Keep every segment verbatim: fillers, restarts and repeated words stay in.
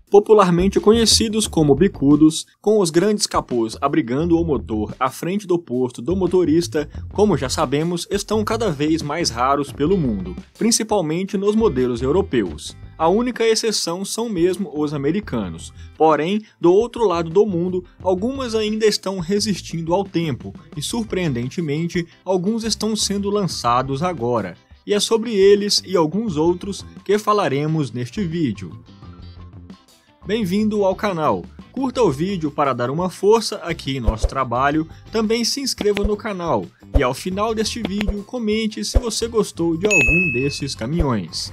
Popularmente conhecidos como bicudos, com os grandes capôs abrigando o motor à frente do posto do motorista, como já sabemos, estão cada vez mais raros pelo mundo, principalmente nos modelos europeus. A única exceção são mesmo os americanos, porém, do outro lado do mundo, algumas ainda estão resistindo ao tempo e, surpreendentemente, alguns estão sendo lançados agora. E é sobre eles e alguns outros que falaremos neste vídeo. Bem-vindo ao canal, curta o vídeo para dar uma força aqui em nosso trabalho, também se inscreva no canal e ao final deste vídeo comente se você gostou de algum desses caminhões.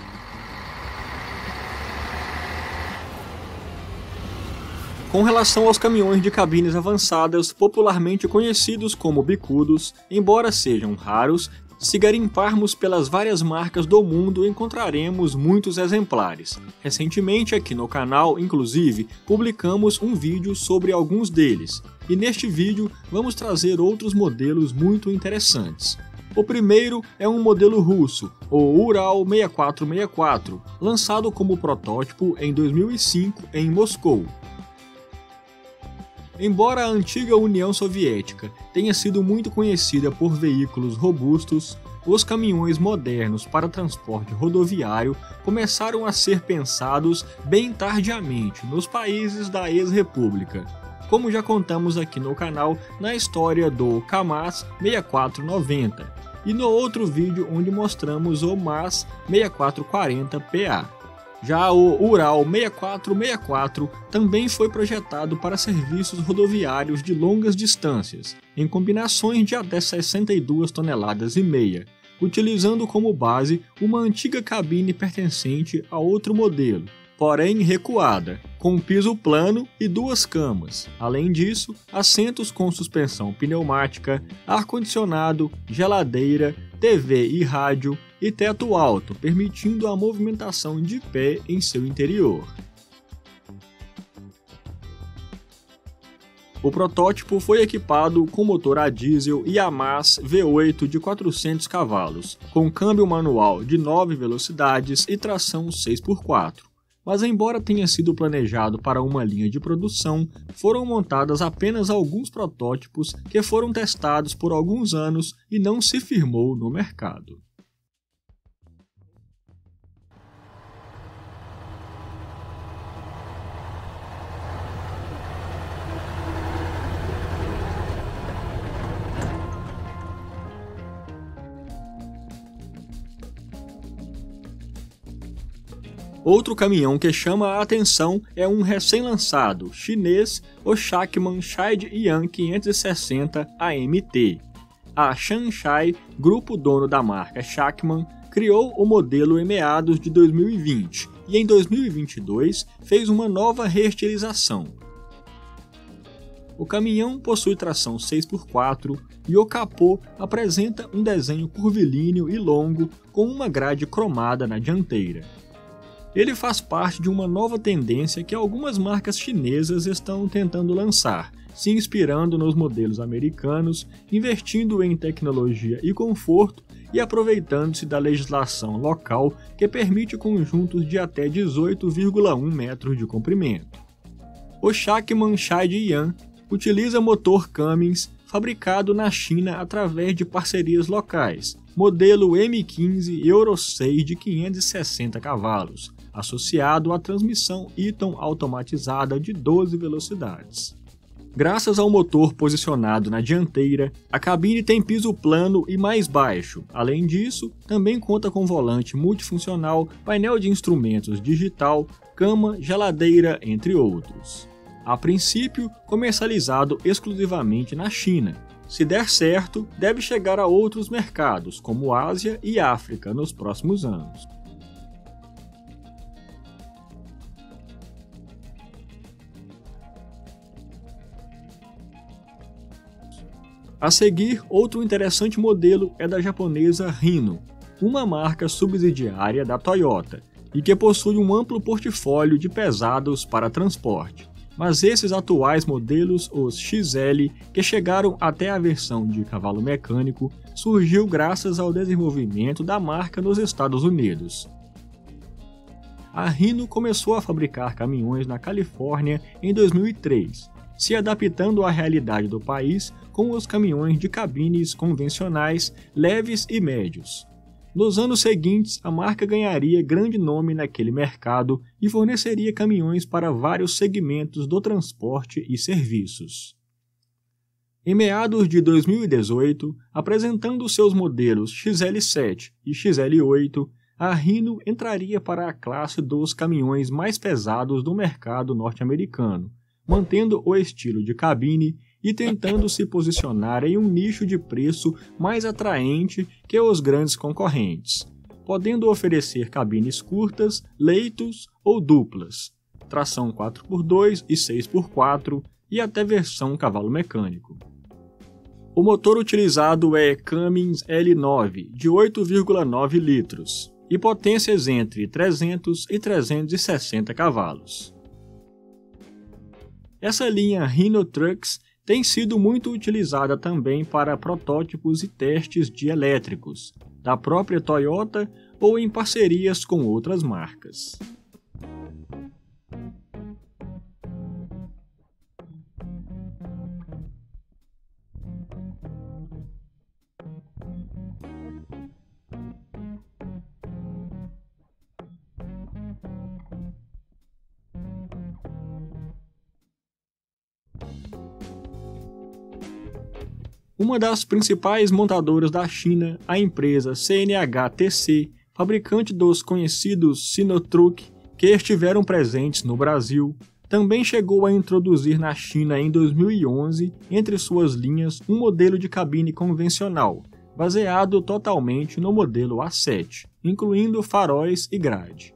Com relação aos caminhões de cabines avançadas, popularmente conhecidos como bicudos, embora sejam raros, se garimparmos pelas várias marcas do mundo encontraremos muitos exemplares. Recentemente aqui no canal, inclusive, publicamos um vídeo sobre alguns deles, e neste vídeo vamos trazer outros modelos muito interessantes. O primeiro é um modelo russo, o Ural sessenta e quatro sessenta e quatro, lançado como protótipo em dois mil e cinco em Moscou. Embora a antiga União Soviética tenha sido muito conhecida por veículos robustos, os caminhões modernos para transporte rodoviário começaram a ser pensados bem tardiamente nos países da ex-república, como já contamos aqui no canal na história do KAMAZ sessenta e quatro noventa e no outro vídeo onde mostramos o MAZ sessenta e quatro quarenta P A. Já o Ural sessenta e quatro sessenta e quatro também foi projetado para serviços rodoviários de longas distâncias, em combinações de até sessenta e duas toneladas e meia, utilizando como base uma antiga cabine pertencente a outro modelo, porém recuada, com um piso plano e duas camas. Além disso, assentos com suspensão pneumática, ar-condicionado, geladeira, T V e rádio, e teto alto, permitindo a movimentação de pé em seu interior. O protótipo foi equipado com motor a diesel Yamaha V oito de quatrocentos cavalos, com câmbio manual de nove velocidades e tração seis por quatro. Mas embora tenha sido planejado para uma linha de produção, foram montadas apenas alguns protótipos que foram testados por alguns anos e não se firmou no mercado. Outro caminhão que chama a atenção é um recém-lançado chinês, o Shackman Shide-Yan quinhentos e sessenta A M T. A Shansai, grupo dono da marca Shackman, criou o modelo em meados de dois mil e vinte e em dois mil e vinte e dois fez uma nova reestilização. O caminhão possui tração seis por quatro e o capô apresenta um desenho curvilíneo e longo com uma grade cromada na dianteira. Ele faz parte de uma nova tendência que algumas marcas chinesas estão tentando lançar, se inspirando nos modelos americanos, investindo em tecnologia e conforto e aproveitando-se da legislação local que permite conjuntos de até dezoito vírgula um metros de comprimento. O Shackman Shide-Yan utiliza motor Cummins fabricado na China através de parcerias locais, modelo M quinze Euro seis de quinhentos e sessenta cavalos, associado à transmissão Eaton automatizada de doze velocidades. Graças ao motor posicionado na dianteira, a cabine tem piso plano e mais baixo. Além disso, também conta com volante multifuncional, painel de instrumentos digital, cama, geladeira, entre outros. A princípio, comercializado exclusivamente na China. Se der certo, deve chegar a outros mercados, como Ásia e África, nos próximos anos. A seguir, outro interessante modelo é da japonesa Hino, uma marca subsidiária da Toyota, e que possui um amplo portfólio de pesados para transporte. Mas esses atuais modelos, os X L, que chegaram até a versão de cavalo mecânico, surgiu graças ao desenvolvimento da marca nos Estados Unidos. a Hino começou a fabricar caminhões na Califórnia em dois mil e três, se adaptando à realidade do país com os caminhões de cabines convencionais, leves e médios. Nos anos seguintes, a marca ganharia grande nome naquele mercado e forneceria caminhões para vários segmentos do transporte e serviços. Em meados de dois mil e dezoito, apresentando seus modelos X L sete e X L oito, a Hino entraria para a classe dos caminhões mais pesados do mercado norte-americano, mantendo o estilo de cabine e tentando se posicionar em um nicho de preço mais atraente que os grandes concorrentes, podendo oferecer cabines curtas, leitos ou duplas, tração quatro por dois e seis por quatro e até versão cavalo mecânico. O motor utilizado é Cummins L nove, de oito vírgula nove litros, e potências entre trezentos e trezentos e sessenta cavalos. Essa linha Hino Trucks tem sido muito utilizada também para protótipos e testes de elétricos, da própria Toyota ou em parcerias com outras marcas. Uma das principais montadoras da China, a empresa C N H T C, fabricante dos conhecidos Sinotruk, que estiveram presentes no Brasil, também chegou a introduzir na China em dois mil e onze, entre suas linhas, um modelo de cabine convencional, baseado totalmente no modelo A sete, incluindo faróis e grade.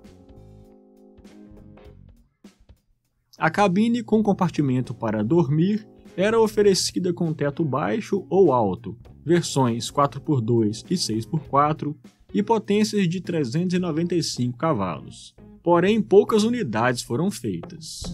A cabine com compartimento para dormir era oferecida com teto baixo ou alto, versões quatro por dois e seis por quatro e potências de trezentos e noventa e cinco cavalos. Porém, poucas unidades foram feitas.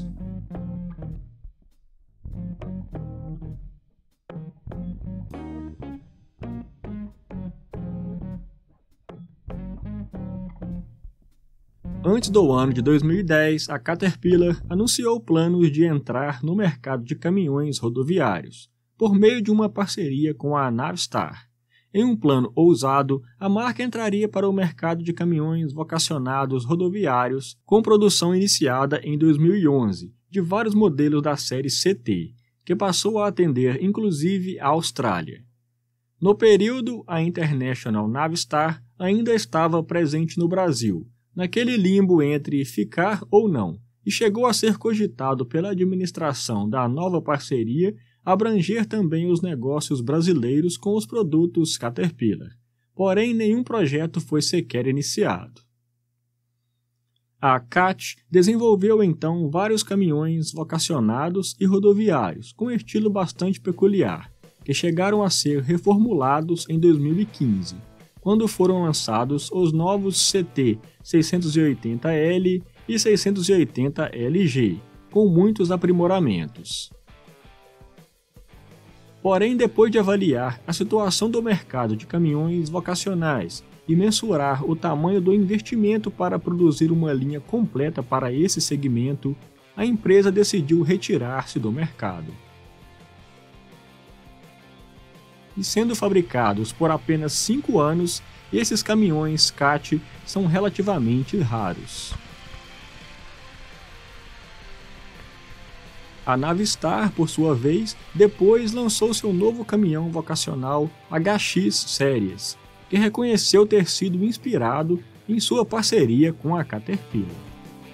Antes do ano de dois mil e dez, a Caterpillar anunciou planos de entrar no mercado de caminhões rodoviários, por meio de uma parceria com a Navistar. Em um plano ousado, a marca entraria para o mercado de caminhões vocacionados rodoviários, com produção iniciada em dois mil e onze, de vários modelos da série C T, que passou a atender inclusive a Austrália. No período, a International Navistar ainda estava presente no Brasil, naquele limbo entre ficar ou não, e chegou a ser cogitado pela administração da nova parceria abranger também os negócios brasileiros com os produtos Caterpillar, porém nenhum projeto foi sequer iniciado. A C A T desenvolveu então vários caminhões vocacionados e rodoviários com estilo bastante peculiar, que chegaram a ser reformulados em dois mil e quinze. Quando foram lançados os novos C T seiscentos e oitenta L e seiscentos e oitenta L G, com muitos aprimoramentos. Porém, depois de avaliar a situação do mercado de caminhões vocacionais e mensurar o tamanho do investimento para produzir uma linha completa para esse segmento, a empresa decidiu retirar-se do mercado. E sendo fabricados por apenas cinco anos, esses caminhões C A T são relativamente raros. A Navistar, por sua vez, depois lançou seu novo caminhão vocacional H X Series, que reconheceu ter sido inspirado em sua parceria com a Caterpillar.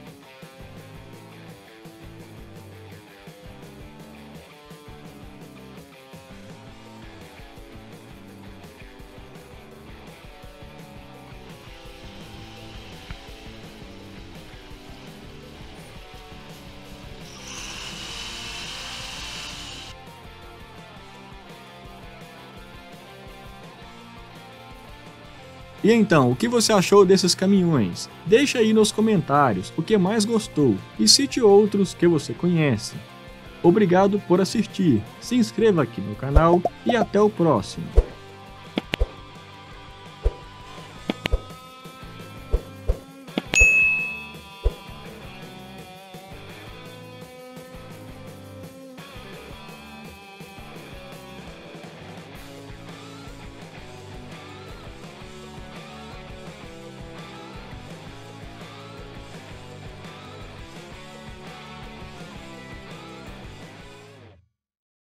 E então, o que você achou desses caminhões? Deixa aí nos comentários o que mais gostou e cite outros que você conhece. Obrigado por assistir, se inscreva aqui no canal e até o próximo.